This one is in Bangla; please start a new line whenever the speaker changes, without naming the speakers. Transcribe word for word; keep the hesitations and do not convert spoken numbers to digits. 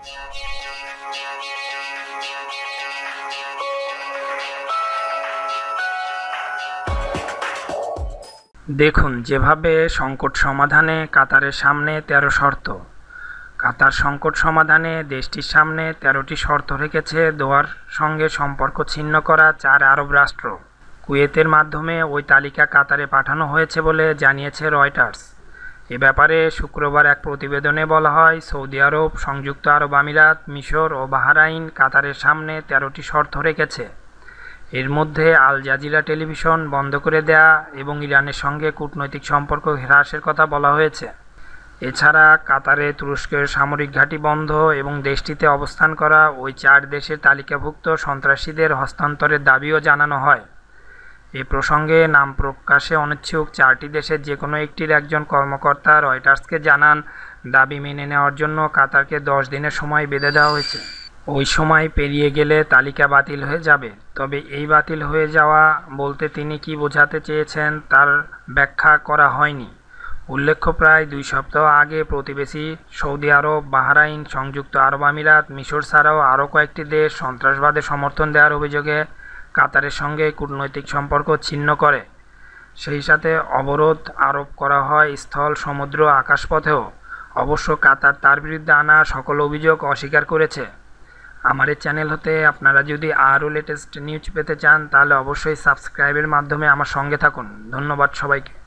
দেখুন, যেভাবে সংকট সমাধানে কাতারের সামনে তেরো শর্ত। কাতার সংকট সমাধানে দেশটির সামনে তেরোটি শর্ত রেখেছে দোহার সঙ্গে সম্পর্ক ছিন্ন করা চার আরব রাষ্ট্র। কুয়েতের মাধ্যমে ওই তালিকা কাতারে পাঠানো হয়েছে বলে জানিয়েছে রয়টার্স। এ ব্যাপারে শুক্রবার এক প্রতিবেদনে বলা হয়, সৌদি আরব, সংযুক্ত আরব আমিরাত, মিশর ও বাহরাইন কাতারের সামনে তেরোটি শর্ত রেখেছে। এর মধ্যে আল জাজিরা টেলিভিশন বন্ধ করে দেয়া এবং ইরানের সঙ্গে কূটনৈতিক সম্পর্ক হ্রাসের কথা বলা হয়েছে। এছাড়া কাতারে তুরস্কের সামরিক ঘাঁটি বন্ধ এবং দেশটিতে অবস্থান করা ওই চার দেশের তালিকাভুক্ত সন্ত্রাসীদের হস্তান্তরের দাবিও জানানো হয়। এ প্রসঙ্গে নাম প্রকাশে অনিচ্ছুক চারটি দেশের যে কোনো একটির একজন কর্মকর্তা রয়টার্সকে জানান, দাবি মেনে নেওয়ার জন্য কাতারকে দশ দিনের সময় বেঁধে দেওয়া হয়েছে। ওই সময় পেরিয়ে গেলে তালিকা বাতিল হয়ে যাবে। তবে এই বাতিল হয়ে যাওয়া বলতে তিনি কি বোঝাতে চেয়েছেন তার ব্যাখ্যা করা হয়নি। উল্লেখ্য, প্রায় দুই সপ্তাহ আগে প্রতিবেশী সৌদি আরব, বাহরাইন, সংযুক্ত আরব আমিরাত, মিশর ছাড়াও আরও কয়েকটি দেশ সন্ত্রাসবাদে সমর্থন দেওয়ার অভিযোগে কাতারের সঙ্গে কূটনৈতিক সম্পর্ক ছিন্ন করে। সেই সাথে অবরোধ আরোপ করা হয় স্থল, সমুদ্র, আকাশপথেও। অবশ্য কাতার তার বিরুদ্ধে আনা সকল অভিযোগ অস্বীকার করেছে। আমার এই চ্যানেল হতে আপনারা যদি আরও লেটেস্ট নিউজ পেতে চান তাহলে অবশ্যই সাবস্ক্রাইবের মাধ্যমে আমার সঙ্গে থাকুন। ধন্যবাদ সবাইকে।